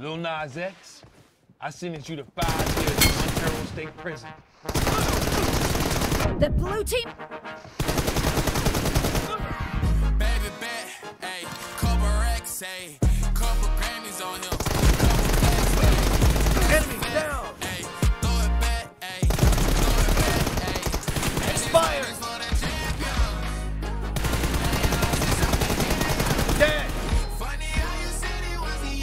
Lil Nas X, I sentence you to 5 years in Montero State Prison. The blue team. Baby bet, ayy, couple racks, ayy, couple Grammys on him. Enemy down. Ayy, throw it back, ayy, throw it back, ayy. Expired. Dead. Funny how you said it was the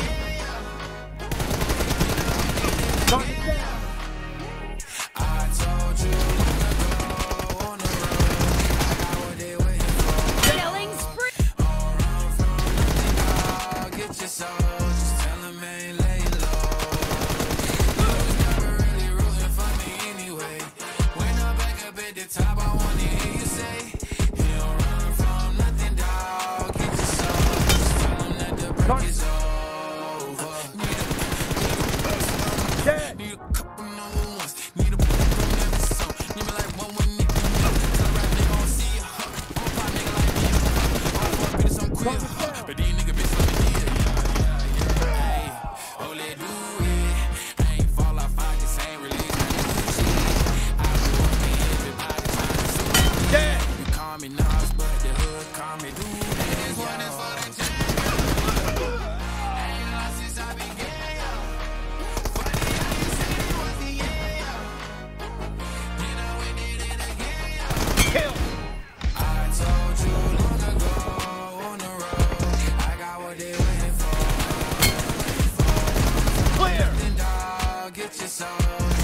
Target down. I told you long ago on the road, I got what they waiting for. Killing spree. All run from nothing, dog. Get your soul, just tell them ain't lay low. You was never really rooting for me anyway. When I'm back up at the top, I wanna hear you say, you don't run from nothing, dog. Get your soul, just tell them that the break is over. Dead. Need a couple number ones, need a book on every song. Need me like one nigga, tell a rap they gon' see ya. I'm a pop nigga like me. I'm fuck bitches, I'm queer. But these nigga bitch let me hear. Hey, oh, let do it. I ain't fall off, I just ain't release my new shit. I do it, man, everybody tryna sue me. Dead. You call me Nas, but the hood call me Dude. This one is for the champion. I ain't lost since I began, yo. Funny how you said it was the end, yo. Then I went did it again, yo. Kill. I told you long ago on the road, I got what they waiting for. Clear. Then dog, get your soul.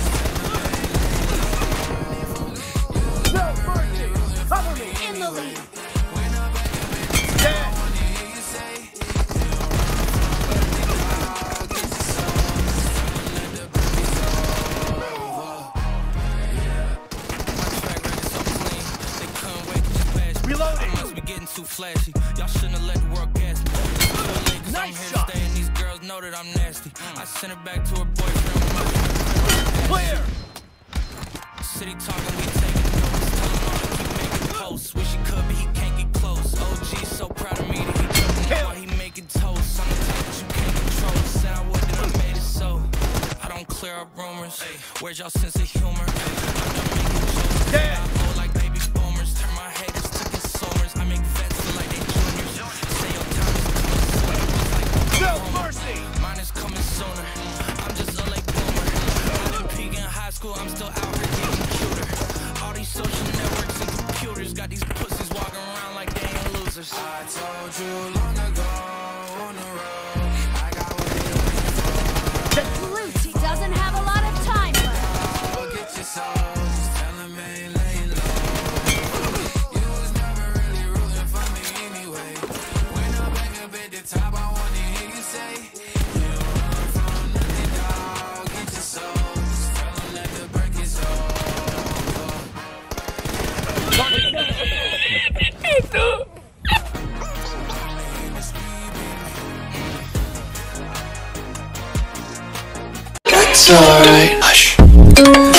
No mercy. Cover me. In the lead. When I'm back up in the Dead. I wanna hear you say, you don't run from nothing, dog. Get your soul. Just tell them that the break is over. Yeah. My track record so clean, they couldn't wait to just bash me. Reloading. I must be getting too flashy. Y'all shouldn't have let the world gas me. It's too late 'cause I'm Nice here shot. to stay, and these girls know that I'm nasty. I sent her back to her boyfriend with my Clear. city talking, we taking notes. Tell him all to keep making posts. Wish he could, but he can't get close. OG so proud of me that he jumping Kill. while he making toast. I'm the type that you can't control. Said I would, then I made it so. I don't clear up rumors. Where's y'all sense of humor? I'm done making jokes. Dead. I blow like baby boomers. Turn my haters to consumers. I make vets feel like they juniors. Say your time is coming soon. It's like No mercy. mine is coming sooner. I'm just a late bloomer. I've been peaking in high school, I'm still out here getting cuter. All these social networks and computers got these pussies walking around like they ain't losers. I told you long ago on the road, I got what they waiting for. The blue team doesn't have a lot of time left. Oh, get your soul, just tell them ain't laying low. You was never really rooting for me anyway. When I'm back up at the top, I wanna hear you say, you don't run from nothing, dog. Get your soul, just tell them that the break is over. It's alright. Hush.